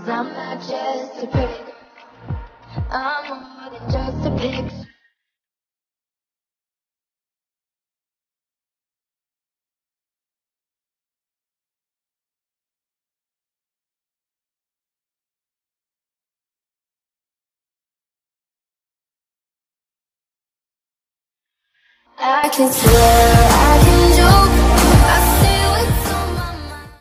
I'm not just a pretty girl, I'm more than just a picture. I can swear, I can joke